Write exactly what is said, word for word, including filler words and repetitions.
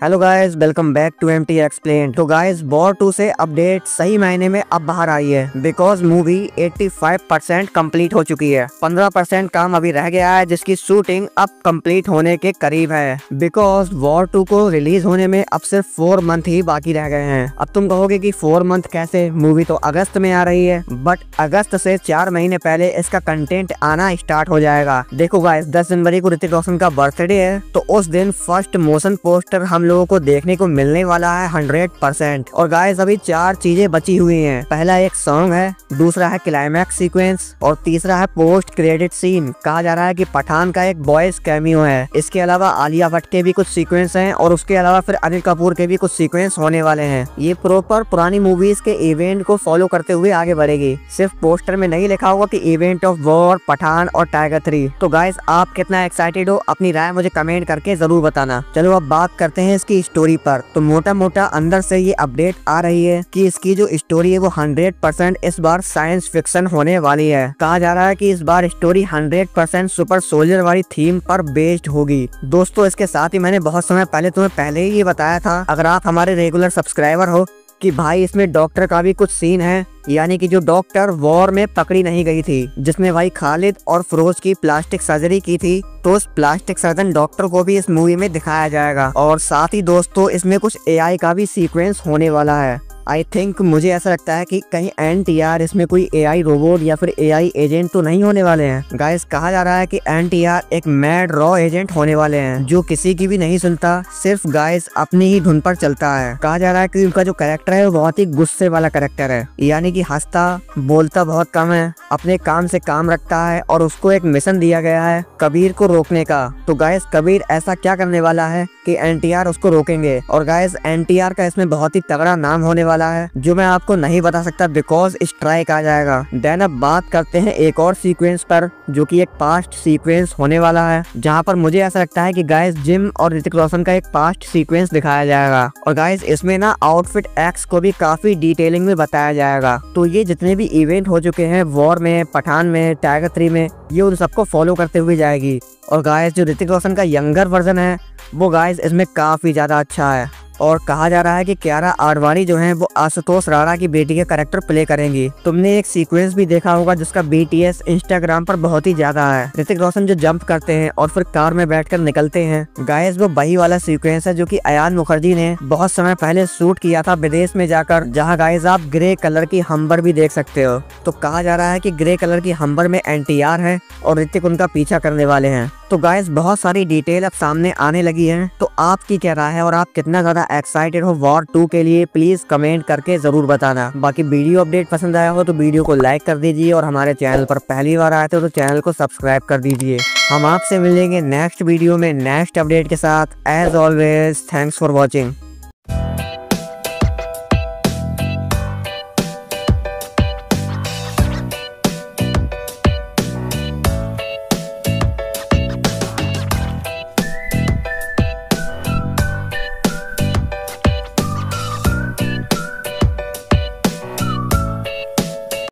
Hello guys, welcome back to M T explain. तो guys, war two से update सही मायने में अब बाहर आई है बिकॉज मूवी पचासी परसेंट कंप्लीट हो चुकी है। पंद्रह परसेंट काम अभी रह गया है जिसकी शूटिंग अब कंप्लीट होने के करीब है बिकॉज वॉर टू को रिलीज होने में अब सिर्फ फोर मंथ ही बाकी रह गए हैं। अब तुम कहोगे कि फोर मंथ कैसे, मूवी तो अगस्त में आ रही है, बट अगस्त से चार महीने पहले इसका कंटेंट आना स्टार्ट हो जाएगा। देखो गाइस, दस जनवरी को ऋतिक रोशन का बर्थडे है, तो उस दिन फर्स्ट मोशन पोस्टर हम लोगों को देखने को मिलने वाला है हंड्रेड परसेंट। और गाइस, अभी चार चीजें बची हुई हैं। पहला एक सॉन्ग है, दूसरा है क्लाइमैक्स सीक्वेंस और तीसरा है पोस्ट क्रेडिट सीन। कहा जा रहा है कि पठान का एक बॉयज कैमियो है। इसके अलावा आलिया भट्ट के भी कुछ सीक्वेंस हैं और उसके अलावा फिर अनिल कपूर के भी कुछ सीक्वेंस होने वाले हैं। ये प्रॉपर पुरानी मूवीज के इवेंट को फॉलो करते हुए आगे बढ़ेगी। सिर्फ पोस्टर में नहीं लिखा होगा कि इवेंट ऑफ वॉर, पठान और टाइगर थ्री। तो गाइस, आप कितना एक्साइटेड हो, अपनी राय मुझे कमेंट करके जरूर बताना। चलो अब बात करते हैं इसकी स्टोरी पर। तो मोटा मोटा अंदर से ये अपडेट आ रही है कि इसकी जो स्टोरी है वो हंड्रेड परसेंट इस बार साइंस फिक्शन होने वाली है। कहा जा रहा है कि इस बार story hundred percent super soldier वाली थीम पर बेस्ड होगी। दोस्तों, इसके साथ ही मैंने बहुत समय पहले तुम्हें पहले ही ये बताया था, अगर आप हमारे रेगुलर सब्सक्राइबर हो, कि भाई इसमें डॉक्टर का भी कुछ सीन है, यानी कि जो डॉक्टर वॉर में पकड़ी नहीं गई थी, जिसने भाई खालिद और फिरोज की प्लास्टिक सर्जरी की थी, तो उस प्लास्टिक सर्जन डॉक्टर को भी इस मूवी में दिखाया जाएगा। और साथ ही दोस्तों, इसमें कुछ ए आई का भी सीक्वेंस होने वाला है। आई थिंक मुझे ऐसा लगता है कि कहीं एन टी आर इसमें कोई ए आई रोबोट या फिर ए आई एजेंट तो नहीं होने वाले हैं। गाइस, कहा जा रहा है कि एन टी आर एक मैड रॉ एजेंट होने वाले हैं जो किसी की भी नहीं सुनता, सिर्फ गाइस अपनी ही धुन पर चलता है। कहा जा रहा है कि उनका जो कैरेक्टर है वो बहुत ही गुस्से वाला कैरेक्टर है, यानी कि हंसता बोलता बहुत कम है, अपने काम से काम रखता है और उसको एक मिशन दिया गया है कबीर को रोकने का। तो गाइस, कबीर ऐसा क्या करने वाला है कि एन टी आर उसको रोकेंगे। और गाइस, एन टी आर का इसमें बहुत ही तगड़ा नाम होने वाला है जो मैं आपको नहीं बता सकता बिकॉज स्ट्राइक आ जाएगा। देन अब बात करते हैं एक और सीक्वेंस पर जो कि एक पास्ट सीक्वेंस होने वाला है, जहां पर मुझे ऐसा लगता है कि गाइस जिम और ऋतिक रोशन का एक पास्ट सीक्वेंस दिखाया जाएगा। और गाइस, इसमें ना आउटफिट एक्स को भी काफी डिटेलिंग में बताया जाएगा। तो ये जितने भी इवेंट हो चुके हैं वॉर में, पठान में, टाइगर थ्री में, ये उन सबको फॉलो करते हुए जाएगी। और गाइस, जो ऋतिक रोशन का यंगर वर्जन है वो गाइस इसमें काफी ज्यादा अच्छा है। और कहा जा रहा है कि कियारा आडवाणी जो है वो आशुतोष राणा की बेटी के कैरेक्टर प्ले करेंगी। तुमने एक सीक्वेंस भी देखा होगा जिसका बी टी एस इंस्टाग्राम पर बहुत ही ज्यादा है। ऋतिक रोशन जो जंप करते हैं और फिर कार में बैठकर निकलते हैं, गाइस वो वही वाला सीक्वेंस है जो कि अयान मुखर्जी ने बहुत समय पहले शूट किया था विदेश में जाकर, जहाँ गाइस आप ग्रे कलर की हम्बर भी देख सकते हो। तो कहा जा रहा है कि ग्रे कलर की हम्बर में एन टी आर है और ऋतिक उनका पीछा करने वाले हैं। तो गाइस, बहुत सारी डिटेल अब सामने आने लगी है। तो आपकी क्या राय है और आप कितना ज्यादा एक्साइटेड हो वॉर टू के लिए, प्लीज कमेंट करके जरूर बताना। बाकी वीडियो अपडेट पसंद आया हो तो वीडियो को लाइक कर दीजिए और हमारे चैनल पर पहली बार आए थे तो चैनल को सब्सक्राइब कर दीजिए। हम आपसे मिलेंगे नेक्स्ट वीडियो में नेक्स्ट अपडेट के साथ। As always, thanks for watching.